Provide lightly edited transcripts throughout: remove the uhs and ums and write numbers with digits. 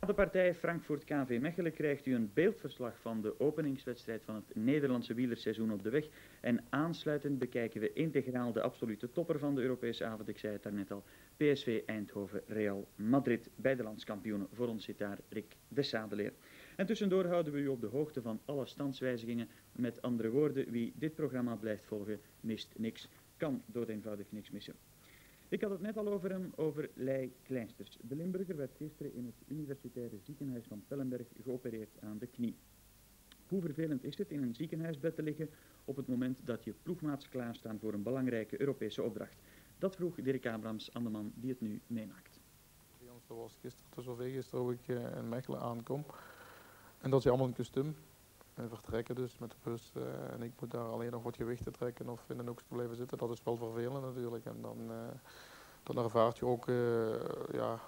De partij Frankfurt KV Mechelen krijgt u een beeldverslag van de openingswedstrijd van het Nederlandse wielerseizoen op de weg. En aansluitend bekijken we integraal de absolute topper van de Europese avond. Ik zei het daarnet al, PSV Eindhoven Real Madrid. Beide landskampioenen. Voor ons zit daar Rick de Sadeleer. En tussendoor houden we u op de hoogte van alle standswijzigingen. Met andere woorden, wie dit programma blijft volgen, mist niks. Kan doodeenvoudig niks missen. Ik had het net al over hem, over Lei Kleinsters. De Limburger werd gisteren in het universitaire ziekenhuis van Pellenberg geopereerd aan de knie. Hoe vervelend is het in een ziekenhuisbed te liggen op het moment dat je ploegmaats klaarstaan voor een belangrijke Europese opdracht? Dat vroeg Dirk Abrams aan de man die het nu meemaakt. Zoals gisteren te zover is dat ik in Mechelen aankom. En dat is allemaal een kostuum. En vertrekken dus met de bus. En ik moet daar alleen nog wat gewichten trekken of in een hoekje blijven zitten. Dat is wel vervelend natuurlijk. En dan ervaart je ook ja,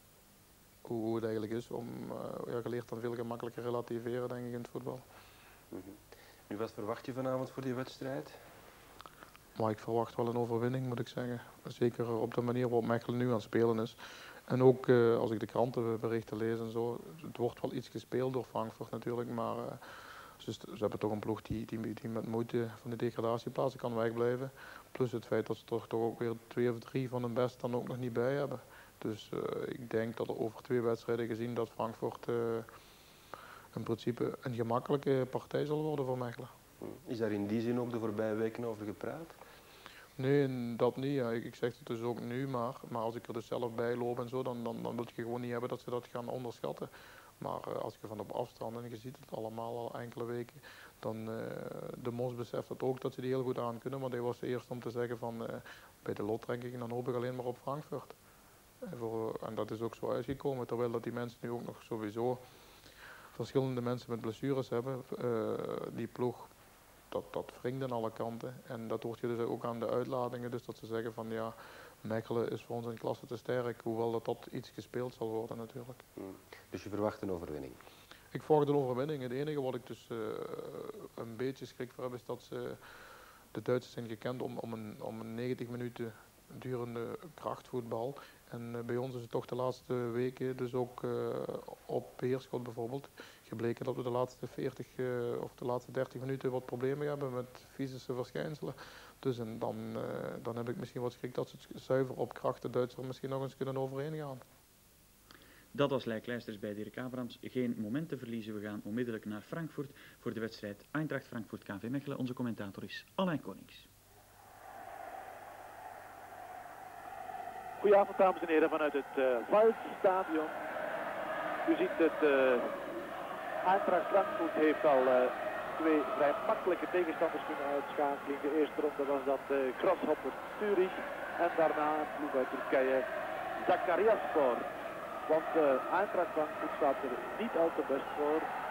hoe het eigenlijk is. Je leert dan veel gemakkelijker relativeren, denk ik, in het voetbal. Nu, wat verwacht je vanavond voor die wedstrijd? Maar ik verwacht wel een overwinning, moet ik zeggen. Zeker op de manier waarop Mechelen nu aan het spelen is. En ook als ik de krantenberichten lees en zo. Het wordt wel iets gespeeld door Frankfurt natuurlijk, maar ze hebben toch een ploeg die met moeite van de degradatieplaatsen kan wegblijven. Plus het feit dat ze toch ook weer 2 of 3 van de best dan ook nog niet bij hebben. Dus ik denk dat er over 2 wedstrijden gezien dat Frankfurt in principe een gemakkelijke partij zal worden voor Mechelen. Is daar in die zin ook de voorbije weken over gepraat? Nee, dat niet. Ja. Ik zeg het dus ook nu, maar als ik er dus zelf bij loop en zo, dan wil je gewoon niet hebben dat ze dat gaan onderschatten. Maar als je van op afstand, en je ziet het allemaal al enkele weken, dan de Mos beseft het ook dat ze die heel goed aan kunnen. Maar hij was de eerste om te zeggen van bij de lottranking, dan hoop ik alleen maar op Frankfurt. En dat is ook zo uitgekomen, terwijl dat die mensen nu ook nog sowieso verschillende mensen met blessures hebben. Die ploeg, dat wringt aan alle kanten. En dat hoort je dus ook aan de uitladingen. Dus dat ze zeggen van ja, Mechelen is voor ons een klasse te sterk. Hoewel dat iets gespeeld zal worden natuurlijk. Dus je verwacht een overwinning? Ik verwacht een overwinning. Het enige wat ik dus een beetje schrik voor heb is dat de Duitsers zijn gekend om een 90 minuten durende krachtvoetbal. En bij ons is het toch de laatste weken, dus ook op Beerschot bijvoorbeeld, gebleken dat we de laatste 40 of de laatste 30 minuten wat problemen hebben met fysische verschijnselen. Dus en dan heb ik misschien wat schrik dat ze het zuiver op kracht de Duitsers misschien nog eens kunnen overheen gaan. Dat was Lei Kleinsters bij Dirk Abrams. Geen moment te verliezen, we gaan onmiddellijk naar Frankfurt voor de wedstrijd Eintracht Frankfurt KV Mechelen. Onze commentator is Alain Konings. Goedenavond dames en heren vanuit het Waldstadion. U ziet het, Eintracht Frankfurt heeft al 2 vrij makkelijke tegenstanders kunnen uitschakelen. De eerste ronde was dat Grasshopper Zurich en daarna een ploeg uit Turkije, Sakaryaspor. Want Eintracht Frankfurt staat er niet al te best voor.